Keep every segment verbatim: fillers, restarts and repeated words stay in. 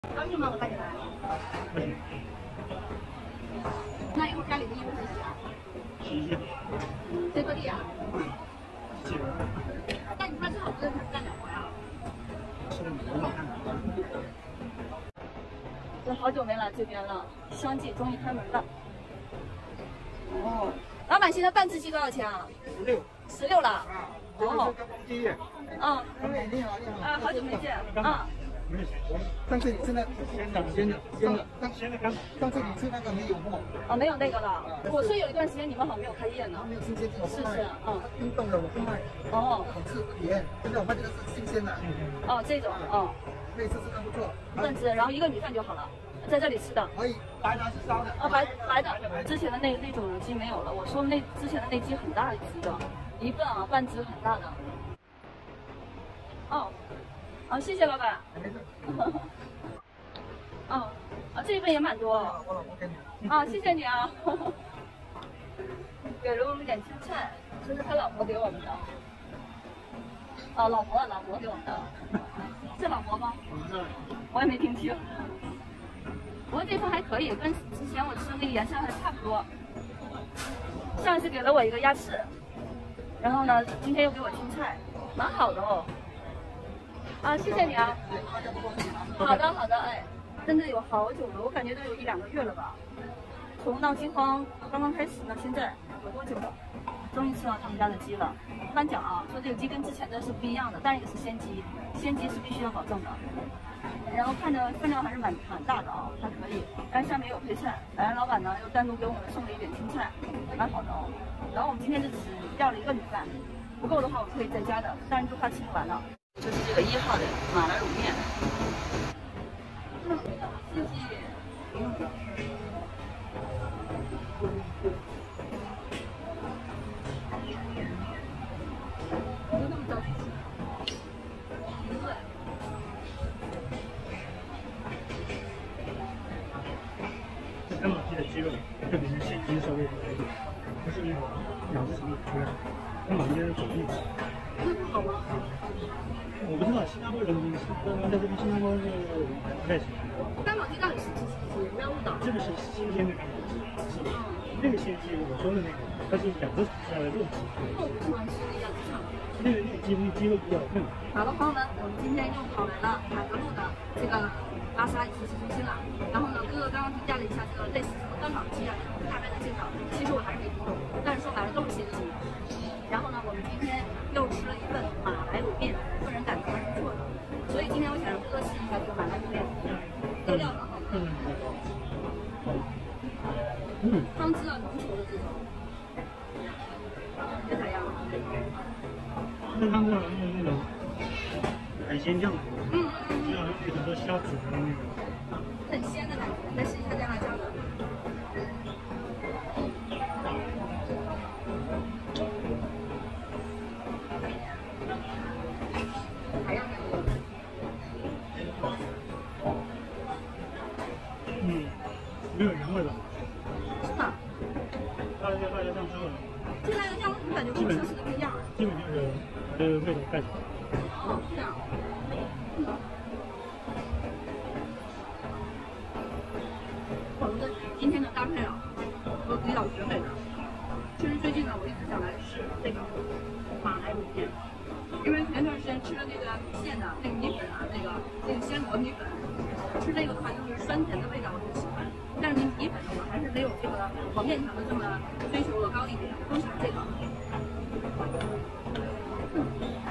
高兴吗？我带你来。 不行， 那一会儿家里的衣服谁洗啊？ 洗衣机， 谁拖地啊？ 机器人， 那你不是好多人干两活呀？ 是的，很好看的。 我好久没来这边了，双记终于开门了。哦，老板，现在半只鸡多少钱啊？ 十六十六了。 啊， 哦， 刚刚鸡耶。 嗯， 哎，你好，你好。 啊，好久没见。啊， 没有， 上次你吃那鲜的， 鲜的鲜的，上鲜的干。 上次你吃那个没有货， 哦，没有那个了。我说有一段时间你们好像没有开业呢。 没有新鲜这种是是，嗯。 冰冻的我不卖， 哦好吃甜。现在我卖这个是新鲜的， 哦，这种，哦， 可以试试看，不错。 半只，然后一个米饭就好了，在这里吃的。 可以，白的是烧的。 哦，白白的，之前的那那种鸡没有了。我说那之前的那鸡很大一只的，一份啊，半只很大的。哦，好，谢谢老板。哦，啊，这一份也蛮多。 我老婆给你。 啊，谢谢你啊。给了我们点青菜，这是他老婆给我们的。哦，老婆，老婆给我们的。是老婆吗？我也没听清。不过这份还可以，跟之前我吃的那个盐山还差不多。上一次给了我一个鸭翅，然后呢，今天又给我青菜，蛮好的哦。啊，谢谢你啊。好的，好的，哎，真的有好久了，我感觉都有一两个月了吧。从闹饥荒刚刚开始到现在有多久了？终于吃到他们家的鸡了。一般讲啊，说这个鸡跟之前的是不一样的，但是也是鲜鸡，鲜鸡是必须要保证的。然后看着分量还是蛮蛮大的啊，还可以。但是下面有配菜，来老板呢又单独给我们送了一点青菜，蛮好的哦。然后我们今天就只要了一个米饭，不够的话我可以再加的，但是就怕吃不完了。就是这个一号的马来卤面。嗯，谢谢。就那么着急吃。对。 这干马鸡的鸡肉，特别是现鸡稍微好一点，不是那种咬着什么出来，干马鸡是走地。 那不好吗？ 我不知道新加坡人民是，刚刚在这边新加坡是不太行。 干马鸡到底是几几几？不要误导。 这个是新鲜的干马鸡，是那个鲜鸡，我说的那个，它是养殖出来的肉鸡。 我不喜欢吃那样子的。 那个那个鸡鸡肉比较嫩。 好了，朋友们，我们今天又跑来了海德路的这个拉萨饮食市中心了。然后呢，哥哥刚刚评价了一下这个类似什么干马鸡啊，大概的介绍，其实我还是没听懂，但是说白了都是鲜鸡。然后呢，我们今天又吃了一份马来卤面，个人感觉还是不错的。所以今天我想让哥哥试一下这个马来卤面，这个料很好吃， 嗯， 汤汁啊浓稠的这种，这咋样？ 那汤汁用那种海鲜酱， 嗯嗯就像有很多虾煮的那个， 很鲜的感觉。来试一下这辣椒的。还要那个。 嗯，没有原味了。 是吗？ 辣椒辣椒酱之后， 这辣椒酱我感觉跟我上次的不一样。 基本就是把这个味道带走。 哦，这样。嗯。我们的今天的搭配啊，都比较绝美的。其实最近呢，我一直想来试这个马来卤面，因为前段时间吃了那个县的那个米粉啊，那个那个鲜螺米粉，吃这个的话就是酸甜的味道我很喜欢，但是米粉的话还是没有这个我面条的这么追求的高一点，都喜欢这个。嗯。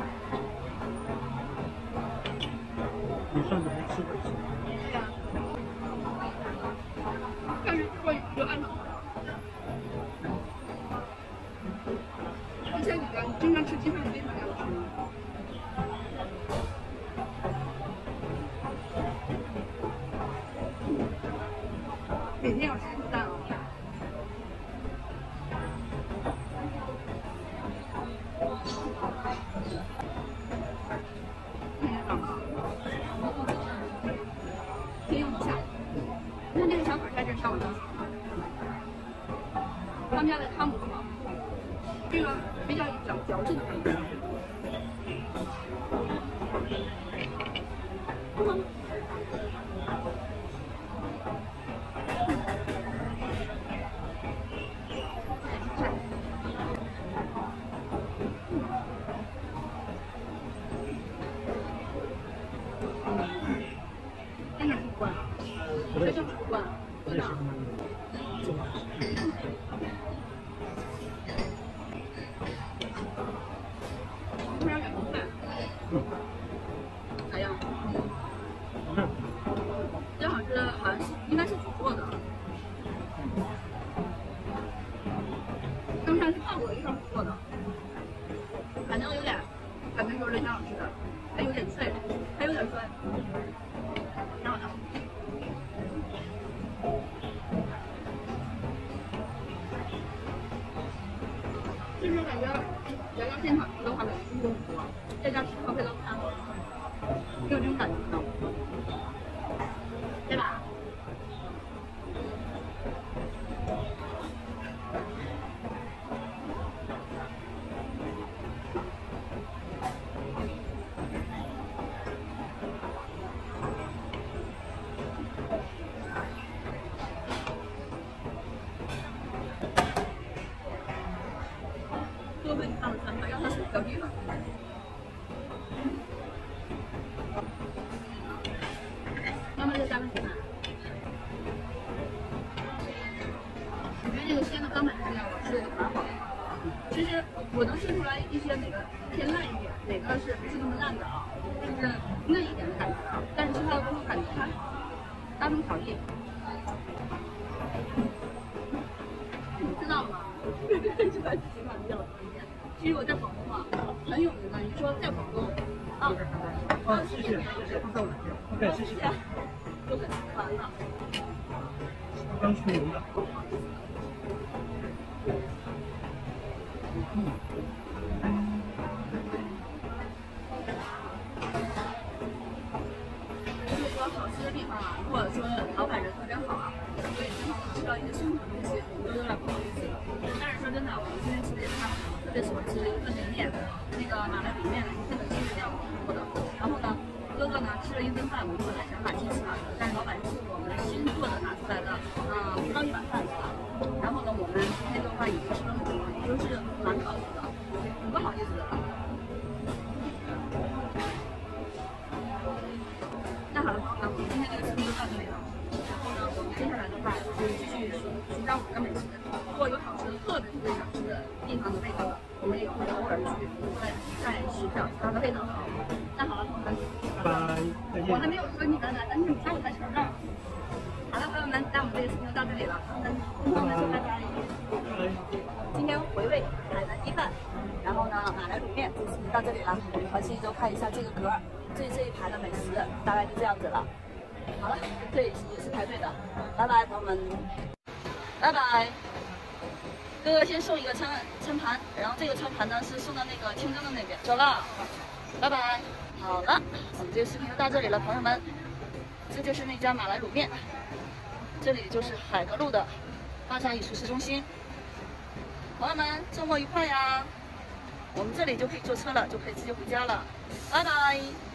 你上次还吃过一次？ 对呀。但是我就按照。而且你的你经常吃鸡饭，你为什么要吃呢？每天要吃鸡蛋啊。天啊！先用一下，你看这个小腿在这上我就喜欢。他们家的汤不错，这个比较有嚼嚼劲的感觉。嗯惯， 我也这就是不惯， 我也喜欢那个做法。 突然感觉嗯， 咋样？ 嗯， 这好像是好像是应该是煮过的，刚才是泡过，一会儿煮过的，反正有点，感觉有点挺好吃的，还有点脆，还有点酸，挺好的。就是感觉来到现场吃的话，美食都很多，在家吃喝配套餐，有这种感觉呢，对吧？多会大的餐还要它水较低了。要么就加个鸡蛋。我觉得这个鲜的钢板质量我吃的蛮好的。其实我能吃出来一些哪个偏烂一点，哪个是不是那么烂的啊，就是嫩一点的感觉啊。但是吃它的时候感觉它大同小异。你知道吗？这款鸡饭比较推荐。其实我在广东啊很有名的，你说在广东啊， 哦，谢谢，谢谢，放到我这。对，谢谢。 都很完了。 刚出油的。嗯。 就是说好吃的地方啊，如果说老板人特别好啊，所以经常吃到一些生活的东西，我们都有点不好意思。但是说真的，我们今天吃的也差不多，特别喜欢吃的一份凉面，那个马来卤面，这个其实量挺多的。然后呢，哥哥呢吃了一顿饭，我们本来想把鸡翅拿走，但是老板是我们新做的拿出来的，嗯，不到一碗饭是吧？然后呢，我们今天的话已经吃了很多，也就是蛮不好意思的，很不好意思的。那好了，朋友们，我们今天这个视频就到这里了。然后呢，我们接下来的话就是继续寻寻找我们的美食。如果有好吃的，特别特别想吃的地方的味道的，我们也会偶尔去再再寻找其他的味道。那好了，朋友们， 拜拜，再见。 我还没有说你们呢，但是你猜我才成呢。好了，朋友们，那我们这个视频就到这里了。跟朋友们说拜拜。今天回味海南鸡饭，然后呢马来卤面，这视频到这里了。我们回去就看一下这个格，这这一排的美食，大概就这样子了。好了，这也是也是排队的。拜拜，朋友们，拜拜。哥哥先送一个餐餐盘，然后这个餐盘呢是送到那个清真的那边。走了，拜拜。好了，我们这个视频就到这里了，朋友们。这就是那家马来卤面，这里就是海德路的巴沙艺术市中心。朋友们，周末愉快呀！我们这里就可以坐车了，就可以直接回家了。拜拜。